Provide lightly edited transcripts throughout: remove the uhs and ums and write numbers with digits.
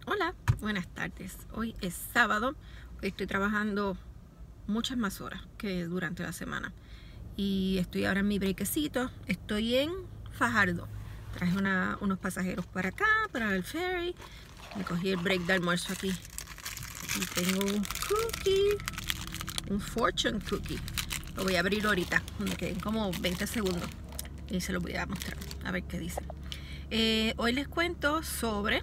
Hola, buenas tardes. Hoy es sábado. Hoy estoy trabajando muchas más horas que durante la semana. Y estoy ahora en mi brequecito. Estoy en Fajardo. Traje unos pasajeros para acá, para el ferry. Me cogí el break de almuerzo aquí. Y tengo un cookie, un fortune cookie. Lo voy a abrir ahorita, me queden como 20 segundos. Y se lo voy a mostrar, a ver qué dice. Hoy les cuento sobre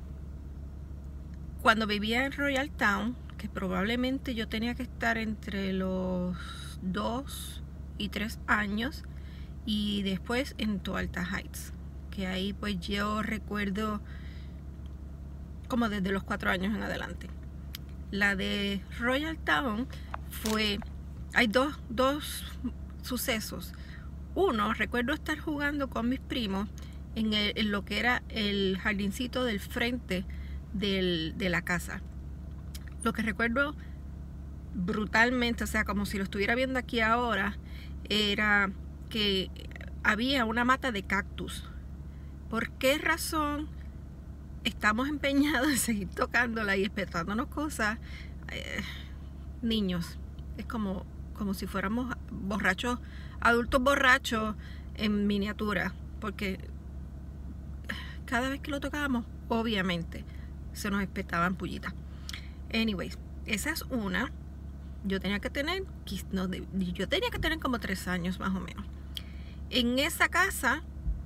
cuando vivía en Royal Town, que probablemente yo tenía que estar entre los 2 y 3 años, y después en Toalta Heights, que ahí pues yo recuerdo como desde los 4 años en adelante. La de Royal Town hay dos sucesos. Uno, recuerdo estar jugando con mis primos en lo que era el jardincito del frente de la casa. Lo que recuerdo brutalmente, o sea, como si lo estuviera viendo aquí ahora, era que había una mata de cactus. ¿Por qué razón estamos empeñados en seguir tocándola y espetándonos cosas? Niños, es como si fuéramos borrachos, adultos borrachos en miniatura, porque cada vez que lo tocábamos, obviamente se nos espetaban pullitas. Anyways, esa es una. Yo tenía que tener como 3 años más o menos. En esa casa,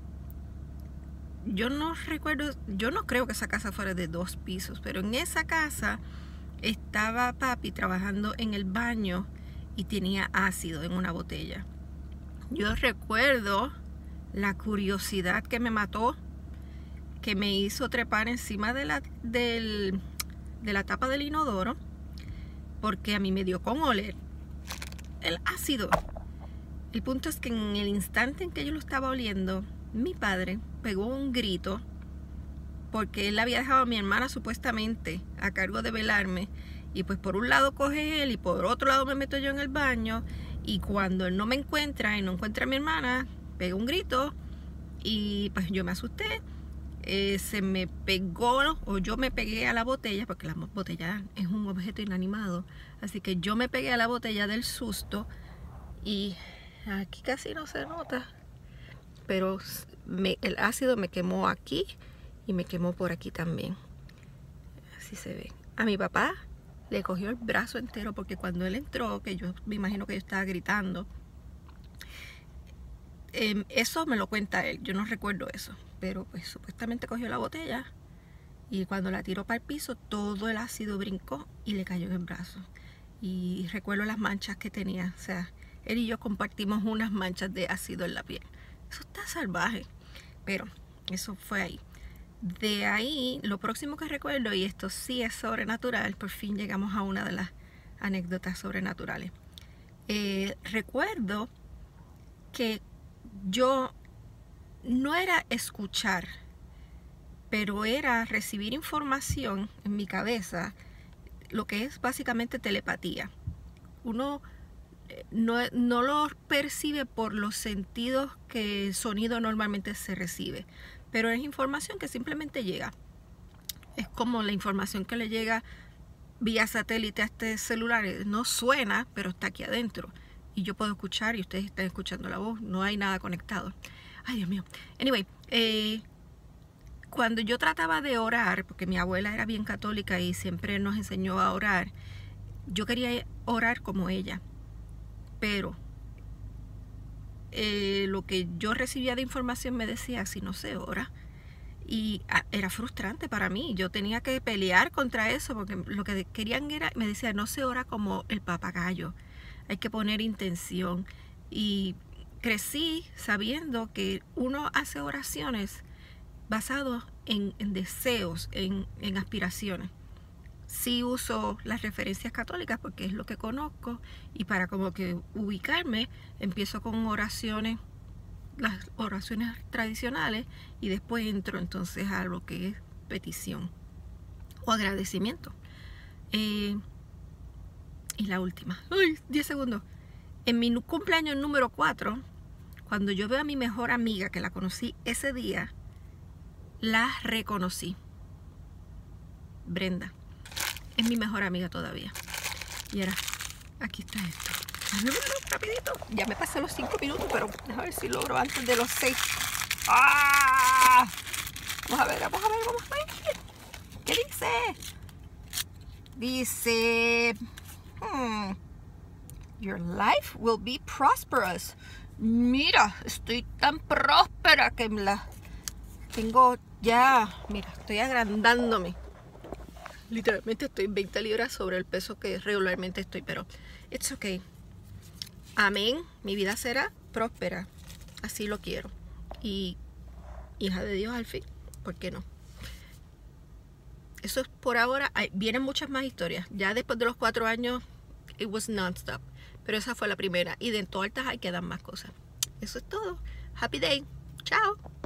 yo no creo que esa casa fuera de 2 pisos, pero en esa casa estaba papi trabajando en el baño y tenía ácido en una botella. Yo recuerdo la curiosidad que me mató, que me hizo trepar encima de la tapa del inodoro, porque a mí me dio con oler el ácido. El punto es que en el instante en que yo lo estaba oliendo, mi padre pegó un grito, porque él había dejado a mi hermana supuestamente a cargo de velarme, y pues por un lado coge él y por otro lado me meto yo en el baño, y cuando él no me encuentra y no encuentra a mi hermana, pega un grito y pues yo me asusté. Se me pegó, o yo me pegué a la botella, porque la botella es un objeto inanimado, así que yo me pegué a la botella del susto, y aquí casi no se nota, pero el ácido me quemó aquí y me quemó por aquí también. Así se ve. A mi papá le cogió el brazo entero, porque cuando él entró, que yo me imagino que yo estaba gritando, eso me lo cuenta él, yo no recuerdo eso, pero pues supuestamente cogió la botella y cuando la tiró para el piso, todo el ácido brincó y le cayó en el brazo. Y recuerdo las manchas que tenía, o sea, él y yo compartimos unas manchas de ácido en la piel. Eso está salvaje, pero eso fue ahí. De ahí, lo próximo que recuerdo, y esto sí es sobrenatural, por fin llegamos a una de las anécdotas sobrenaturales. Recuerdo que yo no era escuchar, pero era recibir información en mi cabeza, lo que es básicamente telepatía. Uno no lo percibe por los sentidos que el sonido normalmente se recibe, pero es información que simplemente llega. Es como la información que le llega vía satélite a este celular. No suena, pero está aquí adentro y yo puedo escuchar y ustedes están escuchando la voz. No hay nada conectado. Ay, Dios mío. Anyway, cuando yo trataba de orar, porque mi abuela era bien católica y siempre nos enseñó a orar, yo quería orar como ella, pero lo que yo recibía de información me decía, si no se ora, y era frustrante para mí. Yo tenía que pelear contra eso, porque lo que querían era, me decía, no se ora como el papagayo, hay que poner intención. Y crecí sabiendo que uno hace oraciones basadas en deseos, en aspiraciones. Sí uso las referencias católicas porque es lo que conozco, y para como que ubicarme empiezo con oraciones, las oraciones tradicionales, y después entro entonces a lo que es petición o agradecimiento. Y la última, 10 segundos. En mi cumpleaños número 4, cuando yo veo a mi mejor amiga, que la conocí ese día, la reconocí. Brenda. Es mi mejor amiga todavía. Y ahora, aquí está esto. Rapidito. Ya me pasé los 5 minutos, pero a ver si logro antes de los 6. ¡Ah! Vamos a ver. ¿Qué dice? Dice... Your life will be prosperous. Mira, estoy tan próspera que la tengo ya. Mira, estoy agrandándome. Literalmente estoy 20 libras sobre el peso que regularmente estoy, pero it's okay. Amén. Mi vida será próspera. Así lo quiero. Y hija de Dios al fin. ¿Por qué no? Eso es por ahora. Vienen muchas más historias. Ya después de los 4 años, it was non-stop. Pero esa fue la primera. Y dentro altas hay que dar más cosas. Eso es todo. Happy day. Chao.